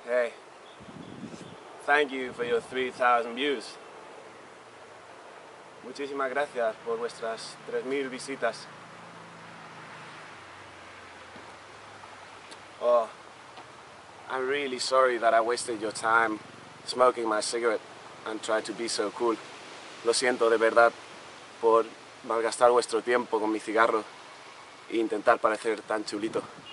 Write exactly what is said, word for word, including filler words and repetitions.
Hey, thank you for your three thousand views. Muchísimas gracias por vuestras tres mil visitas. Oh, I'm really sorry that I wasted your time smoking my cigarette and trying to be so cool. Lo siento de verdad por malgastar vuestro tiempo con mi cigarro e intentar parecer tan chulito.